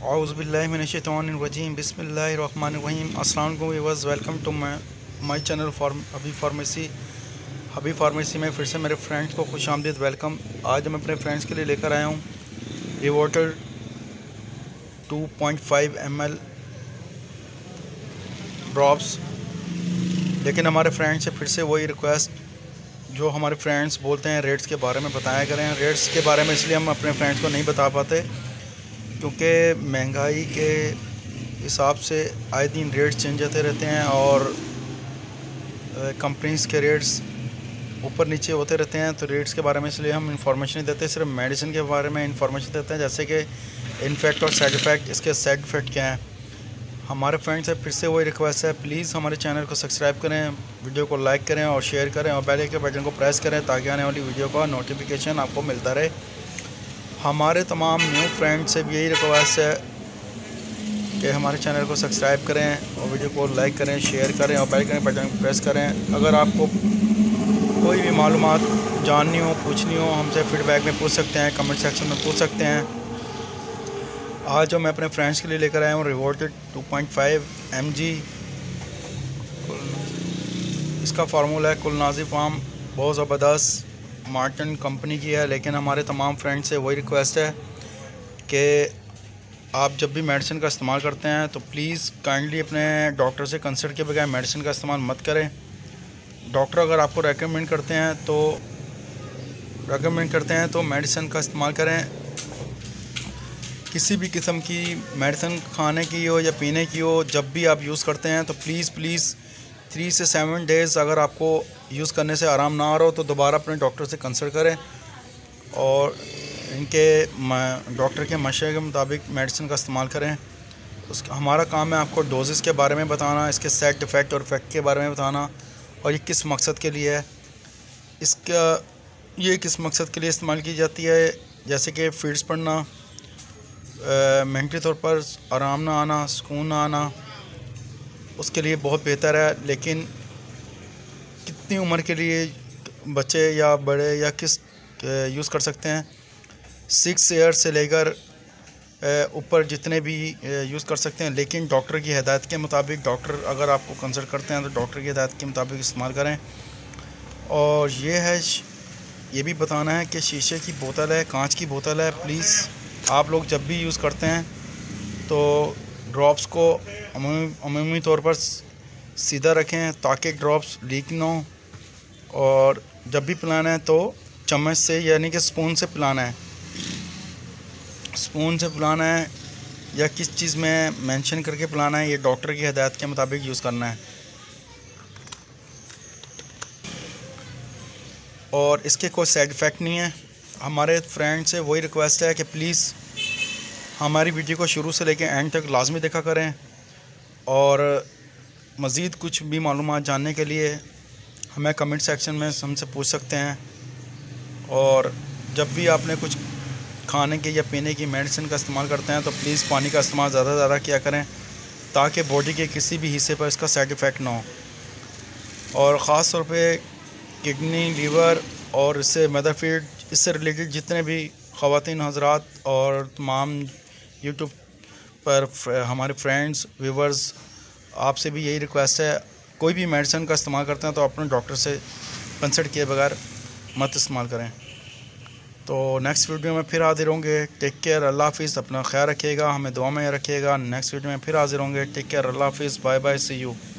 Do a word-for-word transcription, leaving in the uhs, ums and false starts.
औज़ुबिल्लाहिमिनश्शैतानिर्रजीम बिस्मिल्लाहिर्रहमानिर्रहीम। अस्सलाम वालेकुम viewers, welcome to my my channel for Habi pharmacy. Habi pharmacy में फिर से मेरे फ्रेंड्स को खुशामदीद वेलकम। आज मैं अपने फ्रेंड्स के लिए लेकर आया हूँ रिवोल्टर two point five M L drops. लेकिन हमारे फ्रेंड्स से फिर से वही रिक्वेस्ट जो हमारे फ्रेंड्स बोलते हैं रेट्स के बारे में बताया करें। रेट्स के बारे में इसलिए हम अपने फ्रेंड्स को नहीं बता पाते क्योंकि महंगाई के हिसाब से आए दिन रेट्स चेंज होते रहते हैं और कंपनीज़ के रेट्स ऊपर नीचे होते रहते हैं। तो रेट्स के बारे में इसलिए हम इंफॉर्मेशन नहीं देते, सिर्फ मेडिसिन के बारे में इंफॉर्मेशन देते हैं, जैसे कि इनफेक्ट और साइड इफ़ेक्ट, इसके साइड इफ़ेक्ट क्या हैं। हमारे फ्रेंड्स से फिर से वही रिक्वेस्ट है, प्लीज़ हमारे चैनल को सब्सक्राइब करें, वीडियो को लाइक करें और शेयर करें और बेल के बटन को प्रेस करें ताकि आने वाली वीडियो का नोटिफिकेशन आपको मिलता रहे। हमारे तमाम न्यू फ्रेंड्स से भी यही रिक्वेस्ट है कि हमारे चैनल को सब्सक्राइब करें और वीडियो को लाइक करें, शेयर करें और बेल के बटन को प्रेस करें। अगर आपको कोई भी मालूमात जाननी हो, पूछनी हो, हमसे फीडबैक में पूछ सकते हैं, कमेंट सेक्शन में पूछ सकते हैं। आज जो मैं अपने फ्रेंड्स के लिए लेकर आया हूँ रिवोल्टर two point five M G. इसका फार्मूला है कुलनाजी फार्म, बहुत ज़बरदस्त मार्टिन कंपनी की है। लेकिन हमारे तमाम फ्रेंड्स से वही रिक्वेस्ट है कि आप जब भी मेडिसिन का इस्तेमाल करते हैं तो प्लीज़ काइंडली अपने डॉक्टर से कंसल्ट के बगैर मेडिसिन का इस्तेमाल मत करें। डॉक्टर अगर आपको रेकमेंड करते हैं तो रेकमेंड करते हैं तो मेडिसिन का इस्तेमाल करें। किसी भी किस्म की मेडिसिन खाने की हो या पीने की हो, जब भी आप यूज़ करते हैं तो प्लीज़ प्लीज़ थ्री से सेवन डेज़ अगर आपको यूज़ करने से आराम ना आ रहा हो तो दोबारा अपने डॉक्टर से कंसल्ट करें और इनके डॉक्टर के मशवरे के मुताबिक मेडिसिन का इस्तेमाल करें। उस हमारा काम है आपको डोजेस के बारे में बताना, इसके साइड इफ़ेक्ट और इफ़ेक्ट के बारे में बताना और ये किस मकसद के लिए है, इसका ये किस मकसद के लिए इस्तेमाल की जाती है, जैसे कि फीड्स पढ़ना, मेंटली तौर पर आराम ना आना, सुकून ना आना, उसके लिए बहुत बेहतर है। लेकिन कितनी उम्र के लिए बच्चे या बड़े या किस यूज़ कर सकते हैं, सिक्स ईयर से लेकर ऊपर जितने भी यूज़ कर सकते हैं। लेकिन डॉक्टर की हिदायत के मुताबिक, डॉक्टर अगर आपको कंसल्ट करते हैं तो डॉक्टर की हिदायत के मुताबिक इस्तेमाल करें। और ये है ये भी बताना है कि शीशे की बोतल है, कांच की बोतल है, प्लीज़ आप लोग जब भी यूज़ करते हैं तो ड्रॉप्स को अमूमी तौर पर सीधा रखें ताकि ड्रॉप्स लीक ना हो। और जब भी पिलाना है तो चम्मच से यानी कि स्पून से पिलाना है, स्पून से पिलाना है या किस चीज़ में मेंशन करके पिलाना है, ये डॉक्टर की हिदायत के मुताबिक यूज़ करना है। और इसके कोई साइड इफ़ेक्ट नहीं है। हमारे फ्रेंड से वही रिक्वेस्ट है कि प्लीज़ हमारी वीडियो को शुरू से लेकर एंड तक लाजमी देखा करें और मज़ीद कुछ भी मालूमात जानने के लिए हमें कमेंट सेक्शन में हमसे पूछ सकते हैं। और जब भी आपने कुछ खाने की या पीने की मेडिसिन का इस्तेमाल करते हैं तो प्लीज़ पानी का इस्तेमाल ज़्यादा से ज़्यादा किया करें ताकि बॉडी के किसी भी हिस्से पर इसका साइड इफ़ेक्ट ना हो। और ख़ास तौर पे किडनी, लीवर और इससे मदर फीड, इससे रिलेटेड जितने भी ख़वातीन हज़रात और तमाम यूट्यूब पर हमारे फ्रेंड्स व्यूवर्स, आपसे भी यही रिक्वेस्ट है, कोई भी मेडिसिन का इस्तेमाल करते हैं तो अपने डॉक्टर से कंसल्ट किए बगैर मत इस्तेमाल करें। तो नेक्स्ट वीडियो में फिर हाजिर होंगे। टेक केयर, अल्लाह हाफिज़, अपना ख्याल रखिएगा, हमें दुआ में रखिएगा। नेक्स्ट वीडियो में फिर हाजिर होंगे। टेक केयर, अल्लाह हाफिज़, बाय बाय, सी यू।